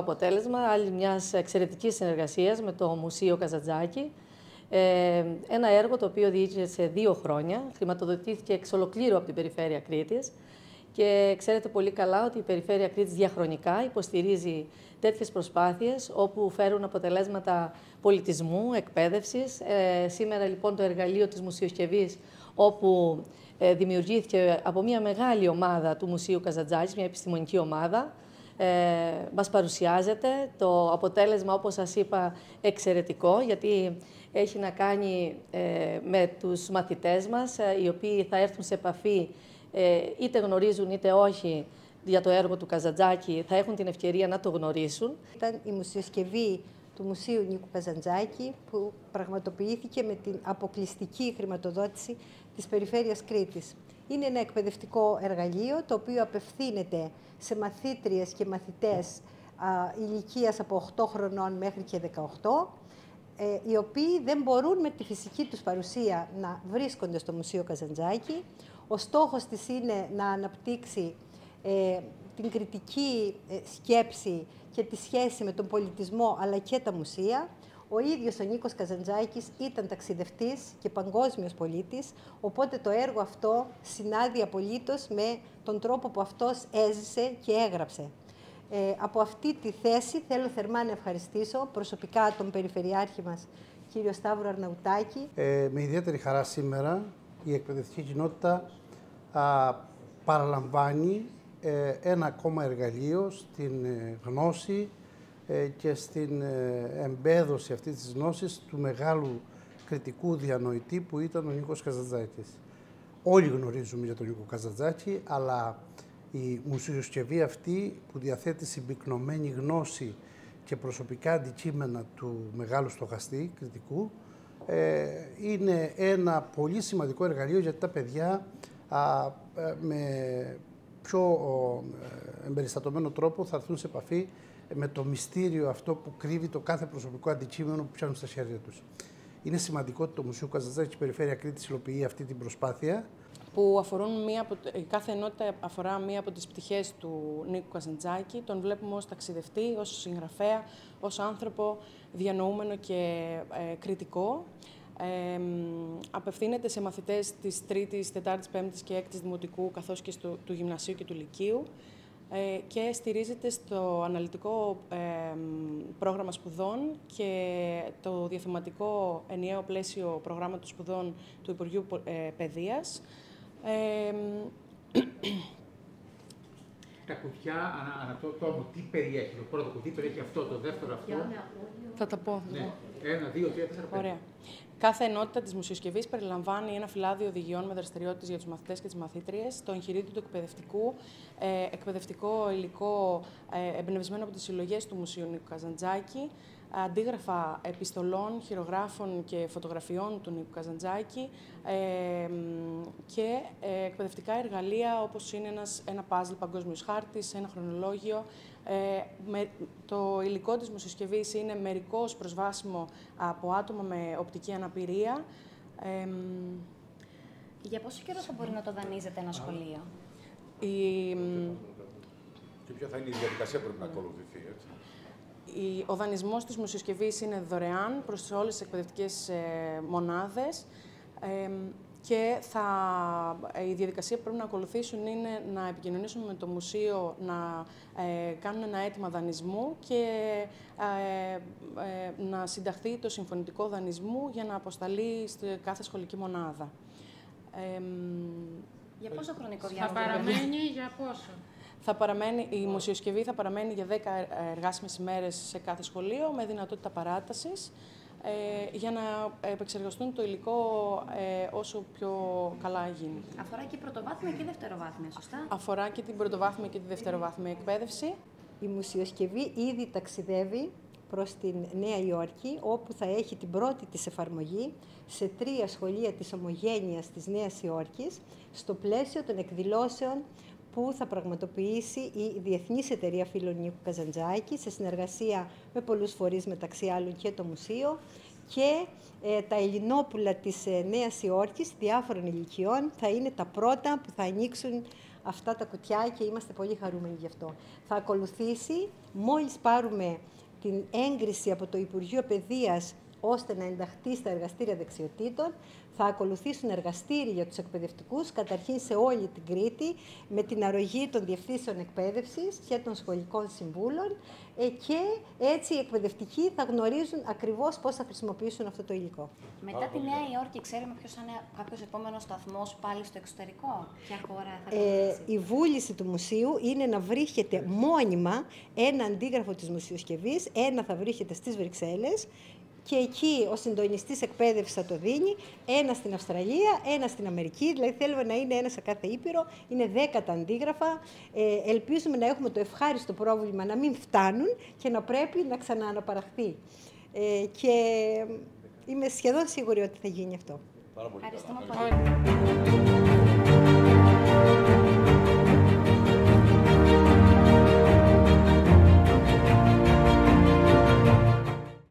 αποτέλεσμα άλλη μιας εξαιρετικής συνεργασίας με το Μουσείο Καζαντζάκη. Ένα έργο το οποίο διήρκησε σε 2 χρόνια, χρηματοδοτήθηκε εξ ολοκλήρου από την Περιφέρεια Κρήτης και ξέρετε πολύ καλά ότι η Περιφέρεια Κρήτης διαχρονικά υποστηρίζει τέτοιες προσπάθειες όπου φέρουν αποτελέσματα πολιτισμού, εκπαίδευσης. Σήμερα λοιπόν το εργαλείο της μουσειοσκευής, όπου δημιουργήθηκε από μια μεγάλη ομάδα του Μουσείου Καζαντζάκης, μια επιστημονική ομάδα, μας παρουσιάζεται. Το αποτέλεσμα, όπως σας είπα, εξαιρετικό, γιατί έχει να κάνει με τους μαθητές μας, οι οποίοι θα έρθουν σε επαφή, είτε γνωρίζουν είτε όχι, για το έργο του Καζαντζάκη, θα έχουν την ευκαιρία να το γνωρίσουν. Ήταν η μουσειοσκευή του Μουσείου Νίκου Καζαντζάκη, που πραγματοποιήθηκε με την αποκλειστική χρηματοδότηση της Περιφέρειας Κρήτης. Είναι ένα εκπαιδευτικό εργαλείο, το οποίο απευθύνεται σε μαθήτριες και μαθητές ηλικίας από 8 χρονών μέχρι και 18, οι οποίοι δεν μπορούν με τη φυσική τους παρουσία να βρίσκονται στο Μουσείο Καζαντζάκη. Ο στόχος της είναι να αναπτύξει την κριτική σκέψη και τη σχέση με τον πολιτισμό αλλά και τα μουσεία. Ο ίδιος ο Νίκος Καζαντζάκης ήταν ταξιδευτής και παγκόσμιος πολίτης, οπότε το έργο αυτό συνάδει απολύτως με τον τρόπο που αυτός έζησε και έγραψε. Από αυτή τη θέση θέλω θερμά να ευχαριστήσω προσωπικά τον Περιφερειάρχη μας, κύριο Σταύρο Αρναουτάκη. Με ιδιαίτερη χαρά σήμερα η εκπαιδευτική κοινότητα παραλαμβάνει ένα ακόμα εργαλείο στην γνώση και στην εμπέδωση αυτής της γνώσης του μεγάλου κριτικού διανοητή που ήταν ο Νίκος Καζαντζάκης. Όλοι γνωρίζουμε για τον Νίκο Καζαντζάκη, αλλά η μουσειοσκευή αυτή που διαθέτει συμπυκνωμένη γνώση και προσωπικά αντικείμενα του μεγάλου στοχαστή κριτικού είναι ένα πολύ σημαντικό εργαλείο, γιατί τα παιδιά με πιο εμπεριστατωμένο τρόπο θα έρθουν σε επαφή με το μυστήριο αυτό που κρύβει το κάθε προσωπικό αντικείμενο που πιάνουν στα χέρια τους. Είναι σημαντικό ότι το Μουσείο Καζαντζάκη και η Περιφέρεια Κρήτης υλοποιεί αυτή την προσπάθεια. Που αφορούν κάθε ενότητα αφορά μία από τις πτυχές του Νίκου Καζαντζάκη. Τον βλέπουμε ως ταξιδευτή, ως συγγραφέα, ως άνθρωπο διανοούμενο και κριτικό. Απευθύνεται σε μαθητές της 3ης, 4ης, 5ης και 6ης Δημοτικού, καθώς και του Γυμνασίου και του Λυκείου, και στηρίζεται στο αναλυτικό πρόγραμμα σπουδών και το διαθεματικό ενιαίο πλαίσιο προγράμματος σπουδών του Υπουργείου Παιδείας. Τα κουτιά, ανά το τόμο, τι περιέχει? Το πρώτο κουτί περιέχει αυτό, το δεύτερο αυτό. Θα τα πω. Ναι. 1, 2, 3, 4, 5. Ωραία. Κάθε ενότητα της μουσειοσκευής περιλαμβάνει ένα φυλάδιο οδηγιών με δραστηριότητες για τους μαθητές και τις μαθήτριες, το εγχειρίδιο του εκπαιδευτικού, εκπαιδευτικό υλικό εμπνευσμένο από τις συλλογές του Μουσείου Νίκου Καζαντζάκη, αντίγραφα επιστολών, χειρογράφων και φωτογραφιών του Νίκου Καζαντζάκη και εκπαιδευτικά εργαλεία όπως είναι ένα παζλ παγκόσμιος χάρτης, ένα χρονολόγιο. Το υλικό της μουσειοσκευής είναι μερικώς προσβάσιμο από άτομα με οπτική αναπηρία. Για πόσο καιρό θα μπορεί να το δανείζεται ένα σχολείο? Και ποια θα είναι η διαδικασία που πρέπει να ακολουθηθεί, έτσι? Ο δανεισμός της μουσειοσκευής είναι δωρεάν προς όλες τις εκπαιδευτικές μονάδες και η διαδικασία που πρέπει να ακολουθήσουν είναι να επικοινωνήσουν με το μουσείο, να κάνουν ένα αίτημα δανεισμού και να συνταχθεί το συμφωνητικό δανεισμού για να αποσταλεί στη κάθε σχολική μονάδα. Για πόσο χρονικό διάστημα? Θα παραμένει για πόσο? Η μουσειοσκευή θα παραμένει για 10 εργάσιμες ημέρες σε κάθε σχολείο, με δυνατότητα παράτασης, για να επεξεργαστούν το υλικό όσο πιο καλά γίνει. Αφορά και πρωτοβάθμια και δευτεροβάθμια, σωστά? Αφορά και την πρωτοβάθμια και τη δευτεροβάθμια εκπαίδευση. Η μουσειοσκευή ήδη ταξιδεύει προς την Νέα Υόρκη, όπου θα έχει την πρώτη της εφαρμογή σε 3 σχολεία της Ομογένειας της Νέας Υόρκης, στο πλαίσιο των εκδηλώσεων που θα πραγματοποιήσει η Διεθνής Εταιρεία Φίλων Νίκου Καζαντζάκη, σε συνεργασία με πολλούς φορείς, μεταξύ άλλων και το Μουσείο, και τα Ελληνόπουλα της Νέας Υόρκης διάφορων ηλικιών θα είναι τα πρώτα που θα ανοίξουν αυτά τα κουτιά και είμαστε πολύ χαρούμενοι γι' αυτό. Θα ακολουθήσει, μόλις πάρουμε την έγκριση από το Υπουργείο Παιδείας ώστε να ενταχθεί στα εργαστήρια δεξιοτήτων, θα ακολουθήσουν εργαστήρια για τους εκπαιδευτικούς, καταρχήν σε όλη την Κρήτη, με την αρρωγή των διευθύνσεων εκπαίδευσης και των σχολικών συμβούλων και έτσι οι εκπαιδευτικοί θα γνωρίζουν ακριβώς πώς θα χρησιμοποιήσουν αυτό το υλικό. Μετά τη Νέα Υόρκη, ξέρουμε ποιος θα είναι κάποιος επόμενος σταθμός πάλι στο εξωτερικό, ποια χώρα θα ακολουθήσει? Η βούληση του μουσείου είναι να βρίσκεται μόνιμα ένα αντίγραφο της μουσειοσκευής, ένα θα βρίσκεται στις Βρυξέλλες, και εκεί ο συντονιστής εκπαίδευσης θα το δίνει, ένα στην Αυστραλία, ένα στην Αμερική, δηλαδή θέλουμε να είναι ένα σε κάθε ήπειρο, είναι 10 τα αντίγραφα. Ελπίζουμε να έχουμε το ευχάριστο πρόβλημα να μην φτάνουν και να πρέπει να ξανααναπαραχθεί. Και είμαι σχεδόν σίγουρη ότι θα γίνει αυτό. Ευχαριστούμε πολύ.